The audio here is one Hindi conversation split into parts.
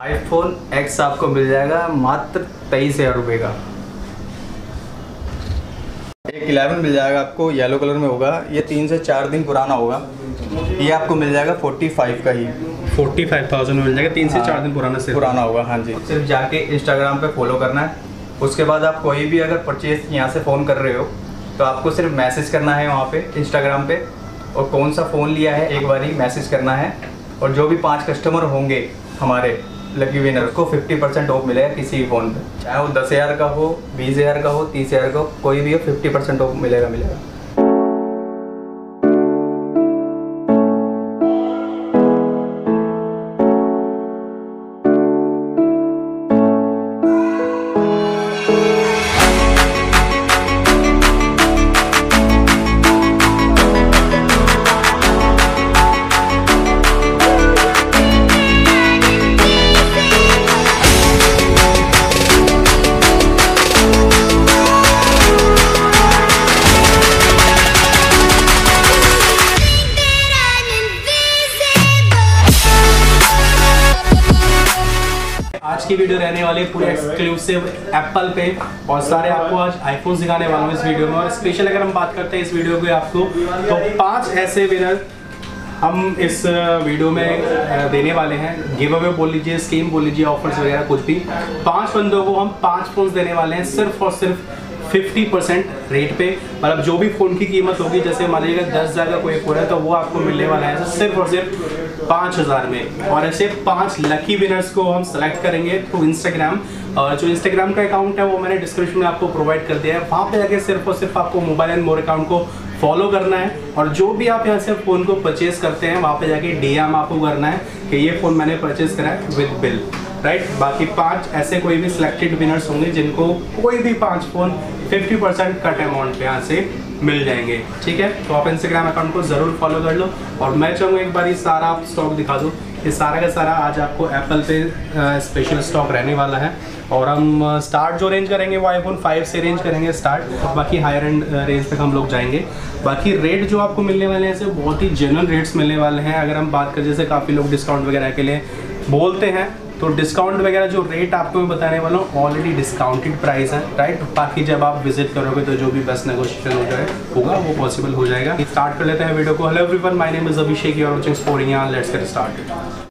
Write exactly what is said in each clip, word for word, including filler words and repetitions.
आईफोन एक्स आपको मिल जाएगा मात्र तेईस हज़ार रुपये का। एक इलेवन मिल जाएगा आपको, येलो कलर में होगा, ये तीन से चार दिन पुराना होगा। ये आपको मिल जाएगा फोर्टी फाइव का ही, फोर्टी फाइव थाउजेंड में मिल जाएगा, तीन से हाँ, चार दिन पुराना से पुराना होगा। हाँ जी, सिर्फ जाके इंस्टाग्राम पे फॉलो करना है। उसके बाद आप कोई भी अगर परचेज यहाँ से फ़ोन कर रहे हो तो आपको सिर्फ मैसेज करना है वहाँ पे इंस्टाग्राम पे, और कौन सा फ़ोन लिया है एक बार ही मैसेज करना है। और जो भी पाँच कस्टमर होंगे हमारे लकी विनर को फिफ्टी परसेंट ऑफ मिलेगा किसी भी फ़ोन पे, चाहे वो दस हज़ार का हो, बीस हज़ार का हो, तीस हज़ार का हो, कोई भी हो, फिफ्टी परसेंट ऑफ मिलेगा मिलेगा आज की वीडियो रहने वाली है पूरी एक्सक्लूसिव एप्पल पे, और सारे आपको आज आईफोन दिखाने वाला हूँ इस वीडियो में। और स्पेशल अगर हम बात करते हैं इस वीडियो के आपको, तो पांच ऐसे विनर हम इस वीडियो में देने वाले हैं। गिव अवे बोल लीजिए, स्कीम बोल लीजिए, ऑफर्स वगैरह कुछ भी। पांच बंदों को हम पांच फोन देने वाले हैं सिर्फ और सिर्फ फिफ्टी परसेंट रेट पे। मतलब जो भी फ़ोन की कीमत होगी, जैसे मान लीजिएगा दस हज़ार का कोई फ़ोन है तो वो आपको मिलने वाला है सिर्फ और सिर्फ पाँच हज़ार में। और ऐसे पांच लकी विनर्स को हम सेलेक्ट करेंगे थ्रू इंस्टाग्राम, और जो इंस्टाग्राम का अकाउंट है वो मैंने डिस्क्रिप्शन में आपको प्रोवाइड कर दिया है। वहाँ पे जाके सिर्फ और सिर्फ आपको मोबाइल एंड मोर अकाउंट को फॉलो करना है, और जो भी आप यहाँ से फ़ोन को परचेज करते हैं वहाँ पे जाके डी एम आपको करना है कि ये फ़ोन मैंने परचेज करा है विद बिल, राइट। बाकी पांच ऐसे कोई भी सिलेक्टेड विनर्स होंगे जिनको कोई भी पांच phone fifty percent cut amount पे यहाँ से मिल जाएंगे, ठीक है। तो आप इंस्टाग्राम अकाउंट को ज़रूर फॉलो कर लो। और मैं चाहूँगा एक बार ये सारा आप स्टॉक दिखा दो। ये सारा का सारा आज आपको एप्पल पे स्पेशल स्टॉक रहने वाला है। और हम स्टार्ट जो रेंज करेंगे वो आईफोन फाइव से रेंज करेंगे स्टार्ट, बाकी हायर एंड रेंज तक हम लोग जाएंगे। बाकी रेट जो आपको मिलने वाले हैं ऐसे बहुत ही जेन्युइन रेट्स मिलने वाले हैं। अगर हम बात करें, जैसे काफ़ी लोग डिस्काउंट वगैरह के लिए बोलते हैं, तो डिस्काउंट वगैरह जो रेट आपको मैं बताने वाला हूँ ऑलरेडी डिस्काउंटेड प्राइस है, राइट। बाकी जब आप विजिट करोगे तो जो भी बेस्ट नेगोशिएशन हो जाए होगा वो पॉसिबल हो जाएगा। स्टार्ट कर लेते हैं वीडियो को। Hello everyone, my name is Abhishek, you are watching sporting, let's get started.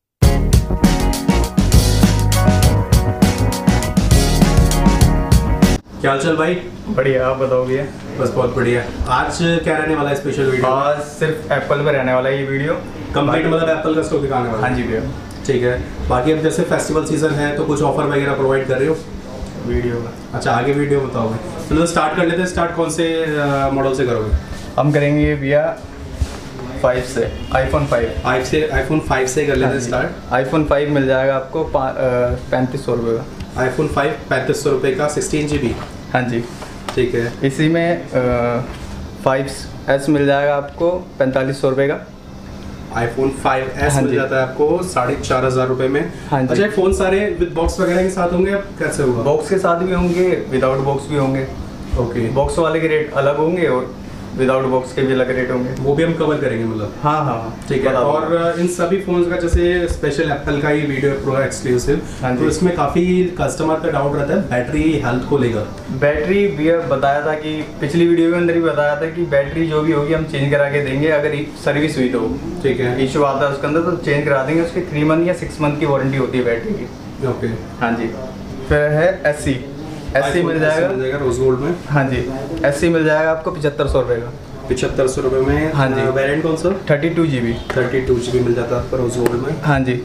क्या हाल चाल भाई? बढ़िया, आप बताओ भैया? बस बहुत बढ़िया। आज क्या रहने वाला है स्पेशल वीडियो? आज सिर्फ एप्पल पे रहने वाला है ये वीडियो कंप्लीट, मतलब एप्पल का स्टॉक दिखाने वाला? हाँ जी भैया, ठीक है। बाकी अब जैसे फेस्टिवल सीजन है तो कुछ ऑफर वगैरह प्रोवाइड कर रहे हो वीडियो में? अच्छा, आगे वीडियो बताओगे। चलो स्टार्ट कर लेते हैं। स्टार्ट कौन से मॉडल से करोगे? हम करेंगे भैया फाइव से, आईफोन फाइव। फाइव से आईफोन फाइव से कर लेते हैं स्टार्ट। आईफोन फाइव मिल जाएगा आपको पैंतीस सौ रुपये का। आईफोन फाइव पैंतीस सौ रुपये का, सिक्सटीन जी बी। हाँ जी, ठीक है। इसी में फाइव एस मिल जाएगा आपको पैंतालीस सौ रुपये का। आईफोन फाइव एस हाँ मिल जाता है आपको साढ़े चार हज़ार रुपये में। हाँ जी। अच्छा, फ़ोन सारे विद बॉक्स वगैरह के साथ होंगे, अब कैसे होगा? बॉक्स के साथ भी होंगे, विदाउट बॉक्स भी होंगे। ओके, बॉक्स वाले के रेट अलग होंगे और विदाउट बॉक्स के भी अलग रेट होंगे, वो भी हम कवर करेंगे मतलब। हाँ हाँ ठीक है। और इन सभी फोन्स का जैसे स्पेशल एप्पल का ही वीडियो प्रो एक्सक्लूसिव, तो इसमें काफ़ी कस्टमर का डाउट रहता है बैटरी हेल्थ को लेकर। बैटरी भैया बताया था कि पिछली वीडियो के अंदर भी बताया था कि बैटरी जो भी होगी हम चेंज करा के देंगे अगर सर्विस हुई तो। ठीक है, इशू आता है उसके अंदर तो चेंज करा देंगे। उसकी थ्री मंथ या सिक्स मंथ की वारंटी होती है बैटरी की। ओके, हाँ जी। फिर है एस सी, एस सी मिल जाएगा रोज गोल्ड में। हाँ जी, एस सी मिल जाएगा आपको पचहत्तर सौ रुपये का। पिछहत्तर सौ रुपये में। हाँ जी। वेरिएंट कौन सा? Thirty two G B. Thirty two G B मिल जाता है आपको रोज गोल्ड में। हाँ जी।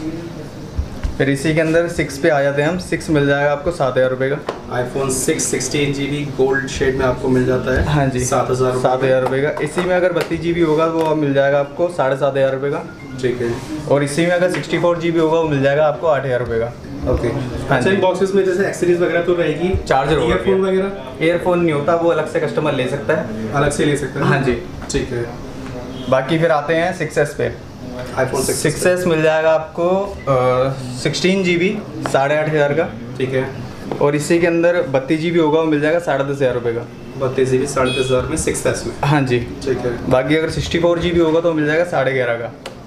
फिर इसी के अंदर सिक्स पे आ जाते हैं हम। सिक्स मिल जाएगा आपको सात हज़ार रुपये का। IPhone six sixteen G B gold shade में आपको मिल जाता है। हाँ जी, सात हज़ार सात हज़ार रुपये का। इसी में अगर बत्तीस जी बी होगा वो अब मिल जाएगा आपको साढ़े सात हज़ार रुपये का। ठीक है। और इसी में अगर सिक्सटी फोर जी बी होगा वो मिल जाएगा आपको आठ हज़ार रुपये का। ओके। अच्छा, इन बॉक्सेस में जैसे एक्सेसरीज वगैरह तो रहेगी, चार्जर, ईयरफोन वगैरह? ईयरफोन नहीं होता, वो अलग से कस्टमर ले सकता है, अलग से ले सकता है। हाँ जी, ठीक है। बाकी फिर आते हैं सिक्स एस पे। आईफोन सिक्स एस मिल जाएगा आपको सिक्सटीन जी बी साढ़े आठ हज़ार का। ठीक है। और इसी के अंदर बत्तीस जी बी होगा वो मिल जाएगा साढ़े दस हज़ार रुपये का। बत्तीस जी बी साढ़े दस हज़ार में सिक्स एस में। हाँ जी। ठीक है। बाकी अगर सिक्सटी फोर जी बी होगा तो मिल जाएगा साढ़े ग्यारह का।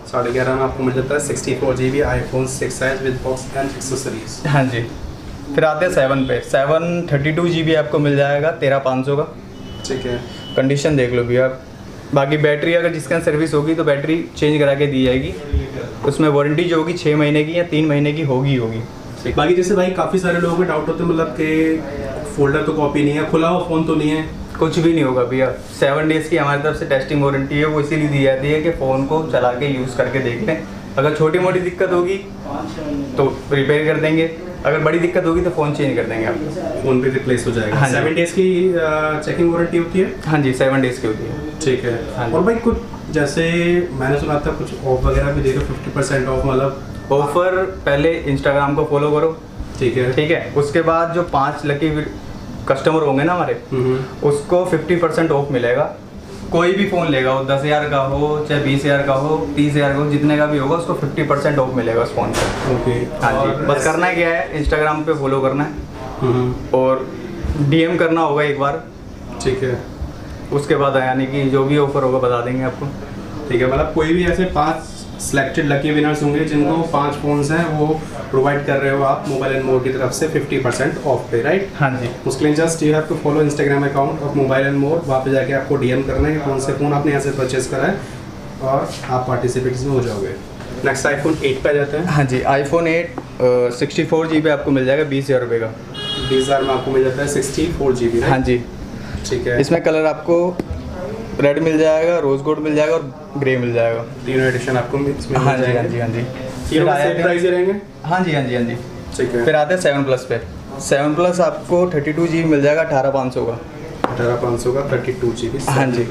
साढ़े ग्यारह में आपको मिल जाता है sixty four G B iPhone six S with box and accessories. हाँ जी। फिर आते हैं सेवन पे। Seven thirty two G B आपको मिल जाएगा तेरह पाँच सौ का। ठीक है, कंडीशन देख लो भैया। बाकी बैटरी अगर जिसके यहाँ सर्विस होगी तो बैटरी चेंज करा के दी जाएगी। उसमें वारंटी जो होगी छः महीने की या तीन महीने की होगी होगी। बाकी जैसे भाई काफ़ी सारे लोगों को डाउट होते हैं मतलब कि फोल्डर तो कॉपी नहीं है, खुला हुआ फ़ोन तो नहीं है, कुछ भी नहीं होगा भैया। सेवन डेज़ की हमारी तरफ से टेस्टिंग वारंटी है, वो इसीलिए दी जाती है कि फ़ोन को चला के यूज़ करके देख लें। अगर छोटी मोटी दिक्कत होगी तो रिपेयर कर देंगे, अगर बड़ी दिक्कत होगी तो फ़ोन चेंज कर देंगे आपको। फ़ोन भी रिप्लेस हो जाएगा। हाँ सेवन डेज़ की चेकिंग वारंटी होती है। हाँ जी, सेवन डेज़ की होती है। ठीक है। हाँ और भाई कुछ जैसे मैंने सुना था कुछ ऑफ वगैरह भी दे रहे हो, फिफ्टी परसेंट ऑफ, मतलब ऑफर पहले इंस्टाग्राम को फॉलो करो। ठीक है ठीक है, उसके बाद जो पाँच लकी कस्टमर होंगे ना हमारे, उसको फिफ्टी परसेंट ऑफ मिलेगा। कोई भी फ़ोन लेगा, वो दस हज़ार का हो चाहे बीस हज़ार का हो, तीस हज़ार का हो, जितने का भी होगा उसको फिफ्टी परसेंट ऑफ मिलेगा उस फ़ोन पर। ओके। हाँ जी, बस करना है क्या है, इंस्टाग्राम पे फॉलो करना है और डीएम करना होगा एक बार। ठीक है, उसके बाद यानी कि जो भी ऑफर होगा बता देंगे आपको। ठीक है, मतलब कोई भी ऐसे पांच सिलेक्टेड लकी विनर्स होंगे जिनको पांच फोन्स हैं वो प्रोवाइड कर रहे हो आप मोबाइल एंड मोर की तरफ से फिफ्टी परसेंट ऑफ पे, राइट? हाँ जी। उसके लिए just you have to follow Instagram account of mobile and more. वहाँ पे जाके आपको डीएम करना है कि कौन से फ़ोन आपने यहाँ से परचेज करा है और आप पार्टिसिपेट्स में हो जाओगे। नेक्स्ट आईफोन एट पे आ जाते हैं। हाँ जी, iPhone eight sixty four G B आपको मिल जाएगा बीस हज़ार रुपये का। बीस हज़ार में आपको मिल जाता है सिक्सटी फोर जी बी। हाँ जी। ठीक है, इसमें कलर आपको रेड मिल जाएगा, रोज गोल्ड मिल जाएगा और ग्रे मिल जाएगा। तीनों एडिशन आपको इसमें हाँ जी हाँ जी हाँ जी। तीनों सेम प्राइस रहेंगे। हाँ जी हाँ जी हाँ जी। ठीक है, फिर आते हैं सेवन प्लस पे। सेवन प्लस आपको थर्टी टू जी बी मिल जाएगा अठारह पाँच सौ का। अठारह पाँच सौ का थर्टी टू जी बी। हाँ जी।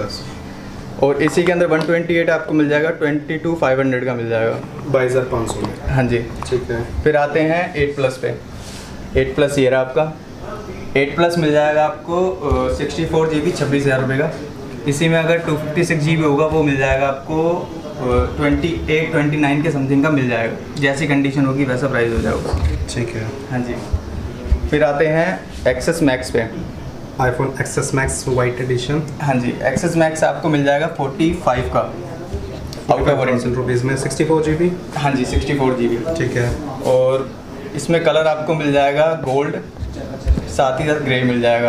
और इसी के अंदर वन ट्वेंटी एट आपको मिल जाएगा ट्वेंटी टू फाइव हंड्रेड का मिल जाएगा बाईस हज़ार पाँच सौ में। हाँ जी। ठीक है, फिर आते हैं एट प्लस पे। एट प्लस ये रहा आपका। एट प्लस मिल जाएगा आपको सिक्सटी फोर जी बी छब्बीस हज़ार रुपये का। इसी में अगर two fifty six G B होगा वो मिल जाएगा आपको twenty eight twenty nine K something का मिल जाएगा। जैसी कंडीशन होगी वैसा प्राइस हो जाएगा। ठीक है। हाँ जी। फिर आते हैं एक्सेस मैक्स पे। IPhone XS Max white edition. हाँ जी, एक्सेस मैक्स आपको मिल जाएगा फोर्टी फाइव का आउट ऑफ वारंटी रुपीज़ में सिक्सटी फोर जी बी। हाँ जी, सिक्सटी फोर जी बी। ठीक है, और इसमें कलर आपको मिल जाएगा गोल्ड, साथ ही साथ ग्रे मिल जाएगा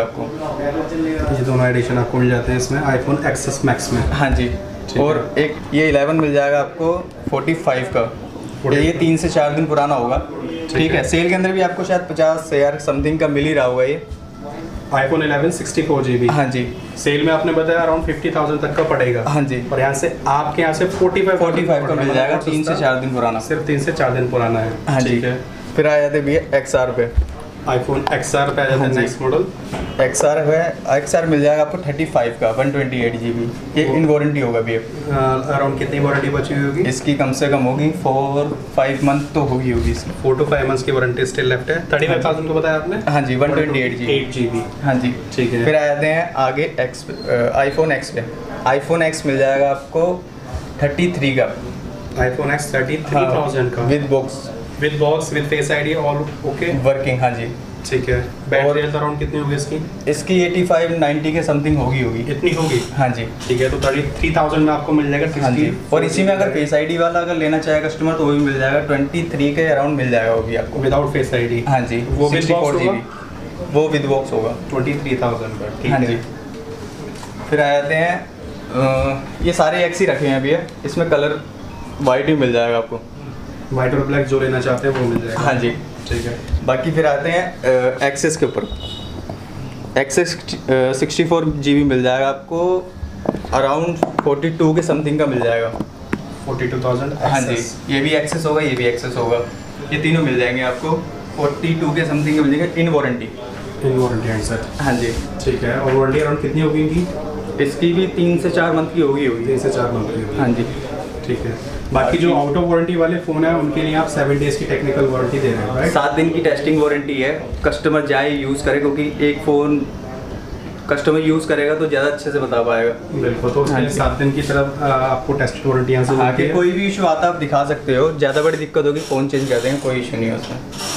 आपको। ये दोनों एडिशन आपको मिल जाते हैं इसमें आईफोन एक्सेस मैक्स में। हाँ जी। और एक ये इलेवन मिल जाएगा आपको फोर्टी फाइव का। ये तीन से चार दिन पुराना होगा। ठीक है, सेल के अंदर भी आपको शायद पचास हज़ार समथिंग का मिल ही रहा होगा ये iPhone eleven sixty four G B. हाँ जी। सेल में आपने बताया अराउंड फिफ्टी थाउजेंड तक का पड़ेगा। हाँ जी। और यहाँ से आपके यहाँ से फोर्टी फाइव फोर्टी फाइव का मिल जाएगा, तीन से चार दिन पुराना। सिर्फ तीन से चार दिन पुराना है। हाँ जी। फिर आ जाते भैया एक्स आर पे। आईफोन एक्स आर पे आ जाता है नेक्स्ट मॉडल। एक्स आर है, एक्स आर मिल जाएगा आपको थर्टी फाइव का one twenty eight G B. ये इन वारंटी होगा भैया। अराउंड कितनी वारंटी बची हुई होगी इसकी? कम से कम होगी फोर फाइव मंथ तो होगी होगी इसकी। फोर टू फाइव मंथ्स की वारंटी स्टिल लेफ्ट है। थर्टी फाइव थाउजेंड को बताया आपने। हाँ जी, one twenty eight G eight G B. हाँ जी। ठीक है। फिर आ जाते हैं आगे एक्स आईफोन एक्स पे। आईफोन एक्स मिल जाएगा आपको थर्टी थ्री का। IPhone X thirty three thousand का with box with box with face ID all okay working. हाँ जी। ठीक है। बैटरी हेल्थ अराउंड कितनी होगी इसकी? इसकी eighty five ninety K something होगी होगी इतनी होगी। हाँ जी। ठीक है, तो थर्टी थ्री थाउजेंड में आपको मिल जाएगा। हाँ जी। और इसी में अगर फेस आईडी वाला अगर लेना चाहे कस्टमर तो वो भी मिल जाएगा, ट्वेंटी थ्री के अराउंड मिल जाएगा वो भी आपको विदाउट फेस आईडी। हाँ जी। वो विद बॉक्स होगा? वो विद बॉक्स होगा ट्वेंटी थ्री थाउजेंड का। ठीक हाँ है जी। फिर आ जाते हैं अ, ये सारे एक्स ही रखे हैं अभी। इसमें कलर वाइट भी मिल जाएगा आपको। वाइट और ब्लैक जो लेना चाहते हैं वो मिल जाएगा। हाँ जी। ठीक है। बाकी फिर आते हैं एक्सेस के ऊपर। XS sixty four G B मिल जाएगा आपको around forty two K something का मिल जाएगा। Forty two thousand. हाँ जी। ये भी एक्सेस होगा, ये भी एक्सेस होगा। ये तीनों मिल जाएंगे आपको फोर्टी टू के समथिंग के मिल जाएंगे in warranty. In warranty handset. हाँ जी। ठीक है। और वारंटी अराउंड कितनी होगी इनकी? इसकी भी तीन से चार मंथ की होगी होगी तीन से चार मंथ की होगी। हाँ जी। ठीक है। बाकी जो आउट ऑफ वारंटी वाले फ़ोन है उनके लिए आप सेवन डेज़ की टेक्निकल वारंटी दे रहे हो, राइट? सात दिन की टेस्टिंग वारंटी है। कस्टमर जाए यूज़ करे, क्योंकि एक फ़ोन कस्टमर यूज़ करेगा तो ज़्यादा अच्छे से बता पाएगा। बिल्कुल। तो उसके लिए सात दिन की तरफ आपको टेस्ट वारंटी यहाँ से हाँ, कि कोई भी इशू आता आप दिखा सकते हो। ज़्यादा बड़ी दिक्कत होगी फ़ोन चेंज कर देंगे, कोई इशू नहीं है उसमें।